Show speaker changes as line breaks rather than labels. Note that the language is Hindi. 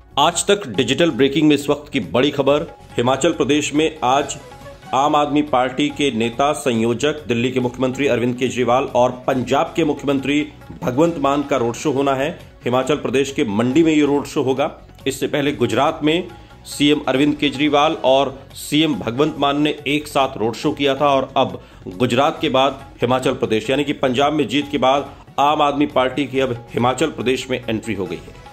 आज तक डिजिटल ब्रेकिंग में इस वक्त की बड़ी खबर। हिमाचल प्रदेश में आज आम आदमी पार्टी के नेता संयोजक, दिल्ली के मुख्यमंत्री अरविंद केजरीवाल और पंजाब के मुख्यमंत्री भगवंत मान का रोड शो होना है। हिमाचल प्रदेश के मंडी में ये रोड शो होगा। इससे पहले गुजरात में सीएम अरविंद केजरीवाल और सीएम भगवंत मान ने एक साथ रोड शो किया था और अब गुजरात के बाद हिमाचल प्रदेश यानी कि पंजाब में जीत के बाद आम आदमी पार्टी की अब हिमाचल प्रदेश में एंट्री हो गई है।